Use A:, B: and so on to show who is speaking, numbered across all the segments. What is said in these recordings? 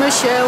A: Udajmy się.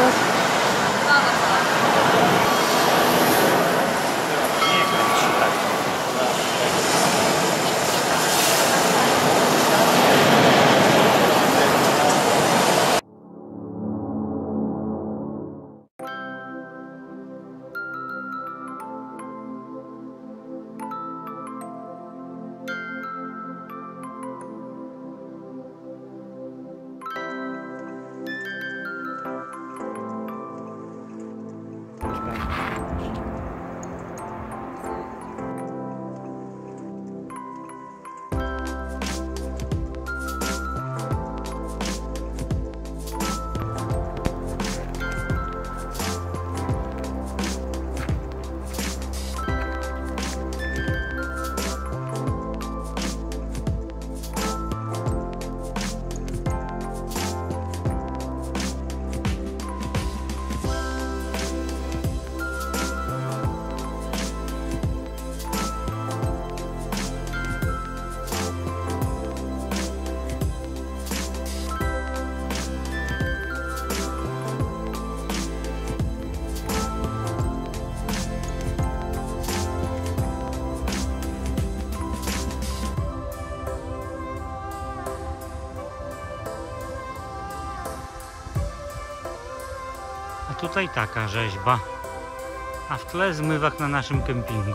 B: A tutaj taka rzeźba, a w tle zmywak na naszym kempingu.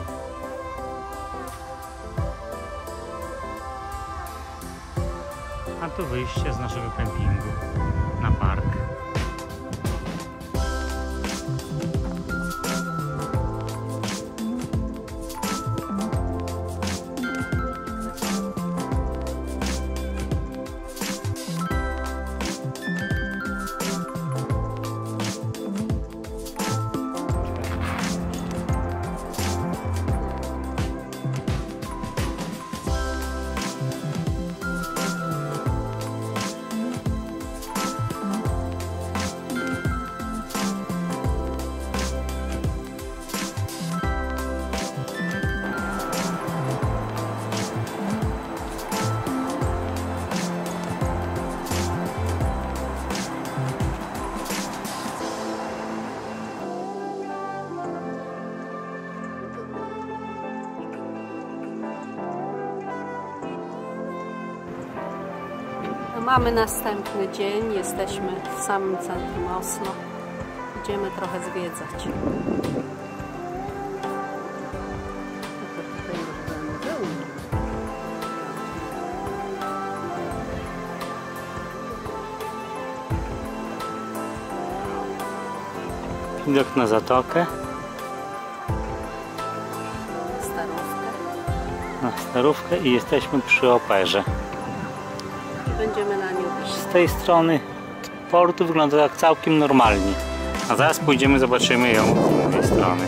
B: A tu wyjście z naszego kempingu na park.
A: Mamy następny dzień, jesteśmy w samym centrum Oslo. Idziemy trochę zwiedzać.
B: Widok na zatokę. Na Starówkę i jesteśmy przy operze.
A: Będziemy na nią iść.
B: Z tej strony portu wygląda tak całkiem normalnie. A zaraz pójdziemy, zobaczymy ją z drugiej strony.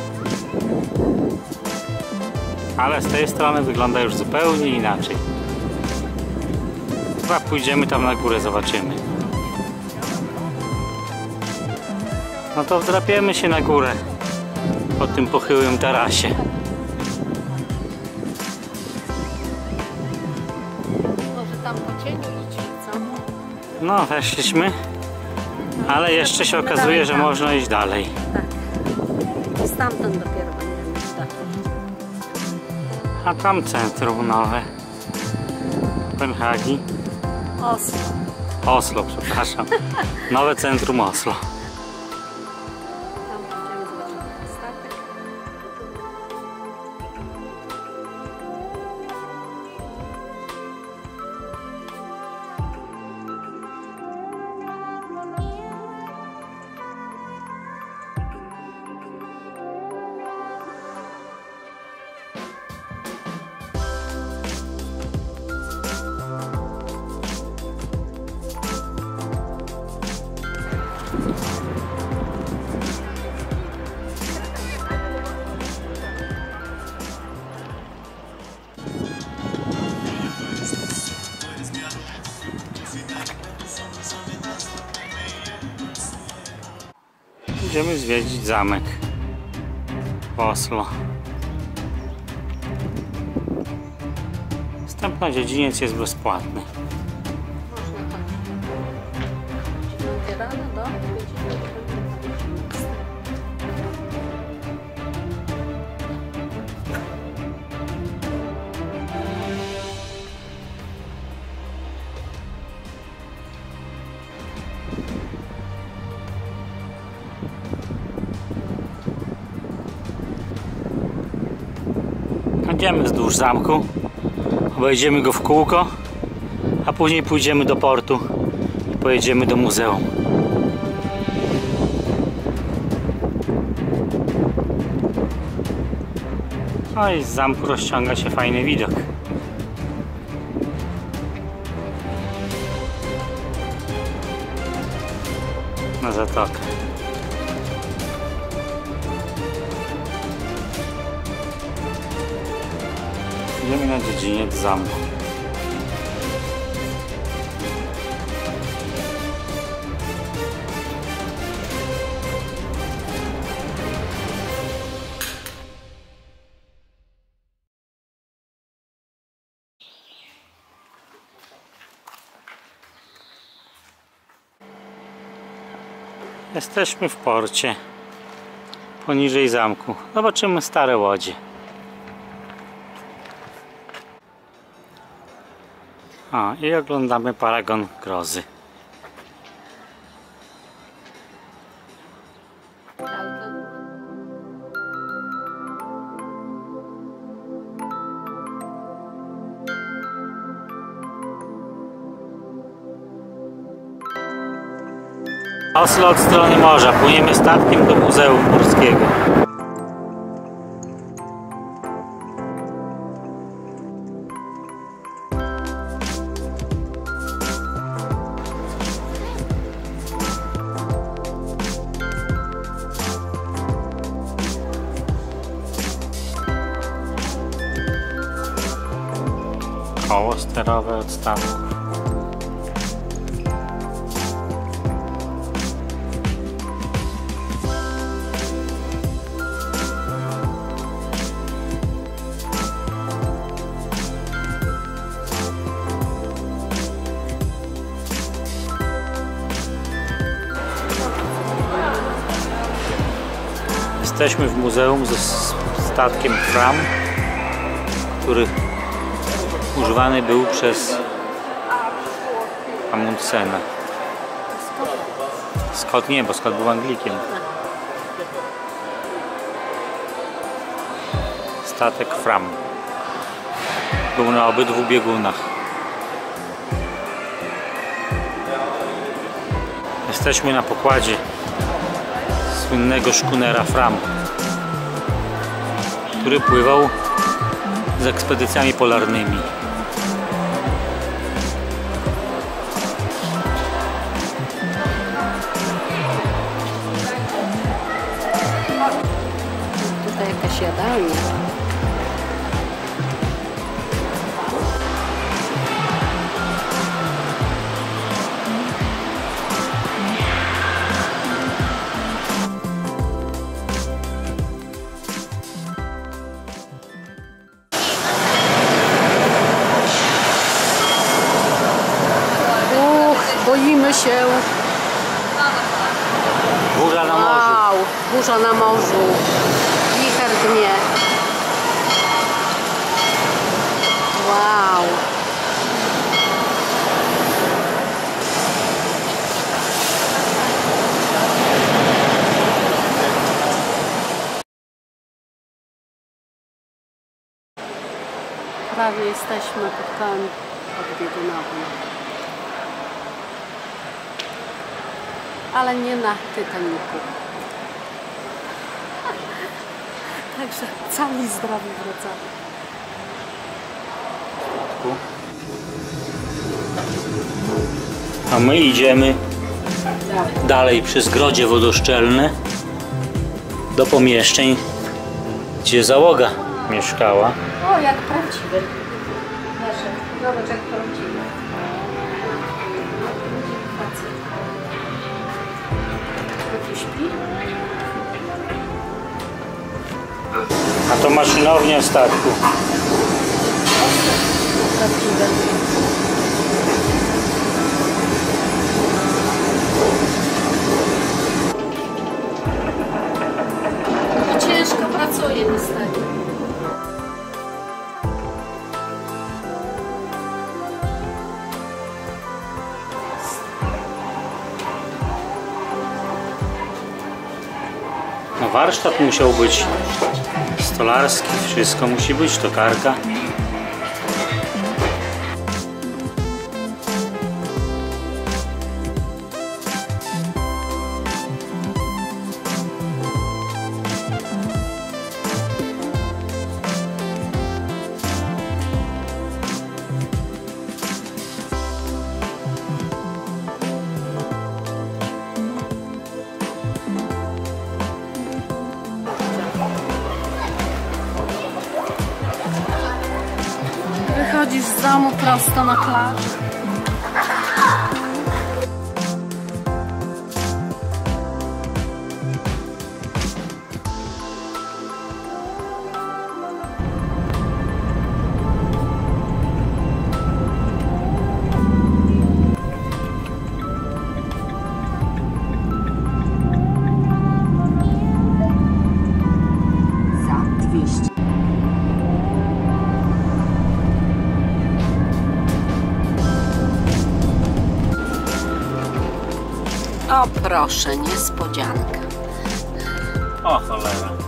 B: Ale z tej strony wygląda już zupełnie inaczej. Chyba pójdziemy tam na górę, zobaczymy. No to wdrapiemy się na górę po tym pochyłym tarasie.
A: Może tam po cieniu iść, co?
B: No, weszliśmy, ale jeszcze się okazuje, że można iść dalej.
A: Tak. Stamtąd dopiero będziemy iść dalej.
B: A tam centrum nowe. Kopenhagi.
A: Oslo.
B: Oslo, przepraszam. Nowe centrum Oslo.
A: Tam będziemy zobaczyć statek.
B: Idziemy zwiedzić zamek w Oslo. Wstęp na dziedziniec jest bezpłatny.
A: Można tak. Rano do 5.
B: Idziemy wzdłuż zamku, obejdziemy go w kółko, a później pójdziemy do portu i pojedziemy do muzeum. No i z zamku rozciąga się fajny widok na zatokę. Idziemy na dziedziniec zamku. Jesteśmy w porcie poniżej zamku. Zobaczymy stare łodzie. I oglądamy paragon grozy. Oslo od strony morza. Płyniemy statkiem do Muzeum Morskiego. Koło sterowe od statków. Jesteśmy w muzeum ze statkiem Fram, który używany był przez Amundsena. Scott nie, bo Scott był Anglikiem. Statek Fram był na obydwu biegunach. Jesteśmy na pokładzie słynnego szkunera Fram, który pływał z ekspedycjami polarnymi.
A: Tutaj jakaś jadalnia. Boimy się.
B: Burza na morzu.
A: Wow, burza na morzu. Wicher dnie. Wow. Prawie jesteśmy pod kołem podbiegunowym. Ale nie na Titanicu. Także cali zdrowi wracamy.
B: A my idziemy dalej przez grodzie wodoszczelne do pomieszczeń, gdzie załoga mieszkała.
A: O, jak prawdziwy. Zobacz, jak prawdziwy. Śpi?
B: A to maszynownia statku.
A: Prawdziwe. Ciężko pracuje niestety.
B: No warsztat musiał być stolarski, wszystko musi być, tokarka.
A: Wychodzisz z domu prosto na plażę.
C: Za 200.
A: O proszę, niespodzianka.
B: O cholera.